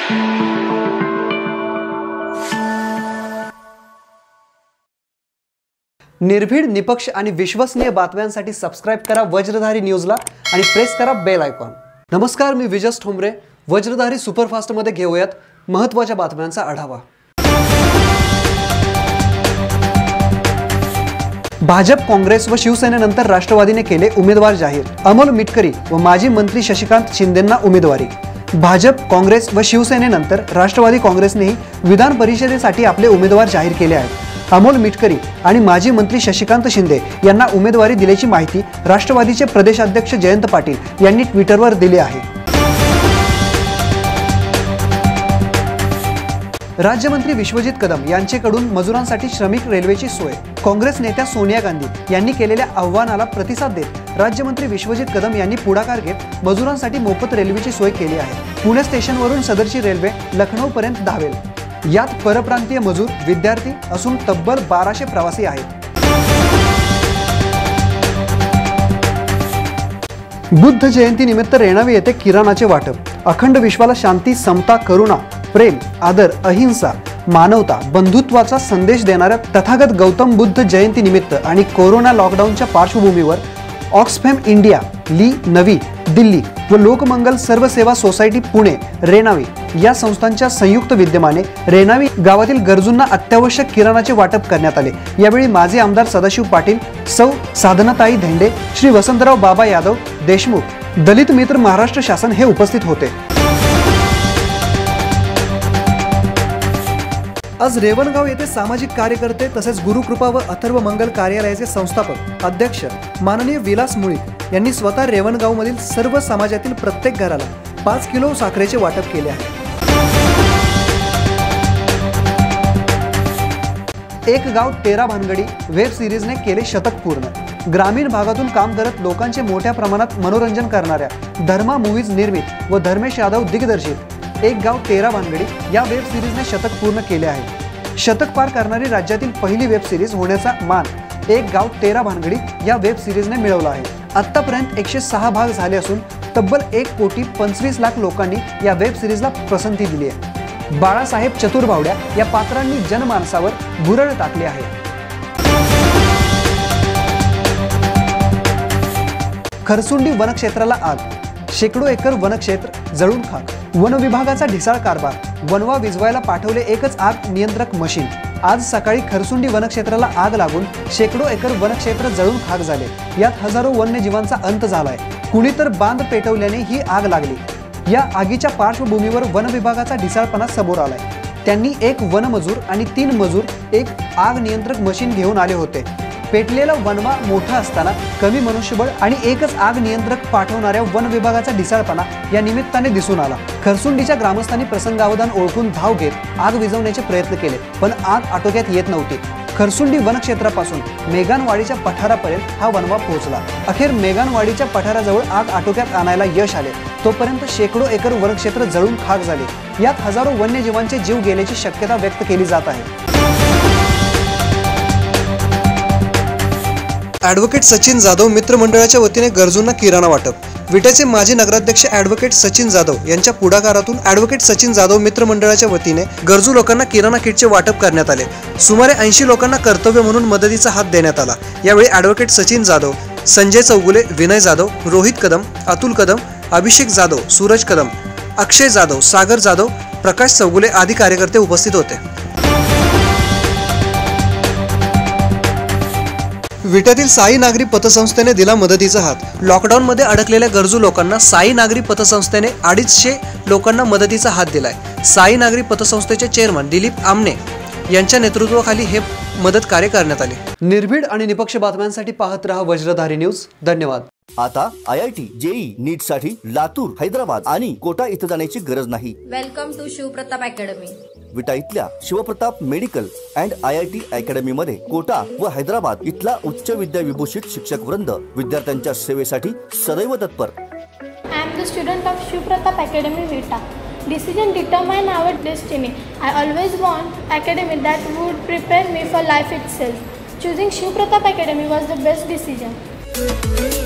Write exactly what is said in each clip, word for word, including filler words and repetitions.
निर्भीड, निपक्ष आणि विश्वसनीय बातम्यांसाठी सबस्क्राइब करा वज्रधारी न्यूजला आणि प्रेस करा बेल आयकॉन। नमस्कार, मी विजस ठोंबरे। वज्रधारी सुपरफास्ट मध्ये घेऊयात महत्त्वाच्या बातम्यांचा आढावा। भाजप, काँग्रेस व शिवसेनेनंतर राष्ट्रवादीने केले उमेदवार जाहीर। अमोल मिटकरी व माजी मंत्री शशिकांत शिंदेंना उमेदवारी। भाजप, काँग्रेस व शिवसेनेनंतर राष्ट्रवादी काँग्रेसनेही विधान परिषदेसाठी आपले उमेदवार जाहीर केले आहेत। अमोल मिटकरी आणि माजी मंत्री शशिकांत शिंदे यांना उमेदवारी दिल्याची माहिती राष्ट्रवादीचे प्रदेशाध्यक्ष जयंत पाटील यांनी ट्विटरवर दिली आहे। राज्यमंत्री विश्वजित कदम यांच्याकडून मजुरांसाठी श्रमिक रेल्वेची सोय। काँग्रेस नेत्या सोनिया गांधी यांनी केलेल्या आव्हानाला प्रतिसाद देत राज्यमंत्री विश्वजित कदम यांनी पुढाकार घेत मजुरांसाठी मोफत रेल्वेची सोय केली आहे। पुणे स्टेशनवरून सदरची रेल्वे लखनौपर्यंत धावेल। यात परप्रांतीय मजूर, विद्यार्थी असून तब्बल बाराशे प्रवासी आहेत। बुद्ध जयंती निमित्त रेणावी येथे किराणाचे वाटप। अखंड विश्वाला शांती, समता, करुणा, प्रेम, आदर, अहिंसा, मानवता, बंधुत्वाचा संदेश देणाऱ्या तथागत गौतम बुद्ध जयंती निमित्त आणि कोरोना लॉकडाऊनच्या पार्श्वभूमीवर ऑक्सफॅम इंडिया, ली नवी दिल्ली व लोकमंगल सर्वसेवा सोसायटी पुणे, रेणावी या संस्थांच्या संयुक्त विद्यमाने रेणावी गावातील गरजूंना अत्यावश्यक किराणाचे वाटप करण्यात आले। यावेळी माजी आमदार सदाशिव पाटील, सौ साधनाताई धेंडे, श्री वसंतराव बाबा यादव देशमुख, दलित मित्र महाराष्ट्र शासन हे उपस्थित होते। आज रेवणगाव येथे सामाजिक कार्यकर्ते तसेच गुरुकृपा व अथर्व मंगल कार्यालयाचे संस्थापक अध्यक्ष माननीय विलास मुळीक यांनी स्वतः रेवणगाव मधील सर्व समाजातील प्रत्येक घराला पाच किलो साखरेचे वाटप केले आहे। एक गाव तेरा भानगडी वेब सिरीजने केले शतक पूर्ण। ग्रामीण भागातून काम करत लोकांचे मोठ्या प्रमाणात मनोरंजन करणाऱ्या धर्मा मूव्हीज निर्मित व धर्मेश यादव दिग्दर्शित एक गाव तेरा भानगडी या वेब सिरीजने शतक पूर्ण केले आहे। शतक पार करणारी राज्यातील पहिली वेब सिरीज होण्याचा मान एक गाव तेरा भानगडी या वेब सिरीजने मिळवला आहे। आतापर्यंत एकशे सहा भाग झाले असून तब्बल एक कोटी पंचवीस लाख लोकांनी या वेब सिरीजला पसंती दिली आहे। बाळासाहेब चतुर्भावड्या या पात्रांनी जनमानसावर भुरळ टाकले आहे। खरसुंडी वनक्षेत्राला आग, शेकडो एकर वनक्षेत्र जळून खाक। वन विभागाचा ढिसाळ कारभार, वनवा विझवायला पाठवले एकच आग नियंत्रक मशीन। आज सकाळी खरसुंडी वनक्षेत्राला आग लागून शेकडो एकर वनक्षेत्र जळून खाक झाले। यात हजारो वन्यजीवांचा अंत झालाय। कुणी तर बांध पेटवल्याने ही आग लागली। या आगीच्या पार्श्वभूमीवर वन विभागाचा ढिसाळपणा समोर आलाय। त्यांनी एक वनमजूर आणि तीन मजूर एक आग नियंत्रक मशीन घेऊन आले होते। पेटलेला वनवा मोठा असताना कमी मनुष्यबळ आणि एकच आग नियंत्रक पाठवणाऱ्या वन विभागाचा ढिसाळपणा या निमित्ताने दिसून आला। खरसुंडीच्या ग्रामस्थांनी प्रसंगावधान ओळखून धाव घेत आग विझवण्याचे प्रयत्न केले, पण आग आटोक्यात येत नव्हती। खरसुंडी वनक्षेत्रापासून मेघानवाडीच्या पठारापर्यंत हा वनवा पोहोचला। अखेर मेघानवाडीच्या पठाराजवळ आग आटोक्यात आणायला यश आले। तोपर्यंत शेकडो एकर वनक्षेत्र जळून खाक झाले। यात हजारो वन्यजीवांचे जीव गेल्याची शक्यता व्यक्त केली जात आहे। ॲडव्होकेट सचिन जाधव मित्रमंडळाच्या वतीने गरजूंना किराणा वाटप। विट्याचे माजी नगराध्यक्ष ॲडव्होकेट सचिन जाधव यांच्या पुढाकारातून ॲडव्होकेट सचिन जाधव मित्रमंडळाच्या वतीने गरजू लोकांना किराणा किटचे वाटप करण्यात आले। सुमारे ऐंशी लोकांना कर्तव्य म्हणून मदतीचा हात देण्यात आला। यावेळी ॲडव्होकेट सचिन जाधव, संजय चौगुले, विनय जाधव, रोहित कदम, अतुल कदम, अभिषेक जाधव, सूरज कदम, अक्षय जाधव, सागर जाधव, प्रकाश चौगुले आदी कार्यकर्ते उपस्थित होते। विट्यातील साई नागरी पतसंस्थेने दिला मदतीचा हात। लॉकडाऊन मध्ये अडकलेल्या गरजू लोकांना साई नागरी पतसंस्थेने अडीचशे लोकांना मदतीचा हात दिलाय। साई नागरी पतसंस्थेचे चेअरमन दिलीप आमने यांच्या नेतृत्वाखाली हे मदत कार्य करण्यात आले। निर्भीड आणि निपक्ष बातम्यांसाठी पाहत रहा वज्रधारी न्यूज। धन्यवाद। आता I I T, JEE, NEET साठी लातूर, हैदराबाद आणि कोटा इथं जाण्याची गरज नाही। Welcome to Shivpratap academy. Vita इथल्या Shivpratap medical and I I T academy मध्ये कोटा व हैदराबाद इथला उच्च विद्या विभूषित शिक्षक वृंद विद्यार्थ्यांच्या सेवेसाठी सदैव तत्पर। I am the student of Shivpratap Academy, Vita. Decision determine our destiny. I always want academy that would prepare me for life itself. Choosing Shivpratap Academy was the best decision.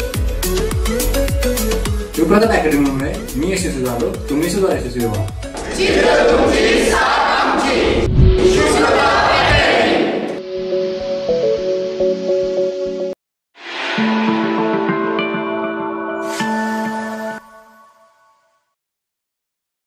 Shivpratap अकॅडमीमुळे मी यशस्वी झालो, तुम्ही सुद्धा यशस्वी व्हा। चित्र तुमची साथ आमची.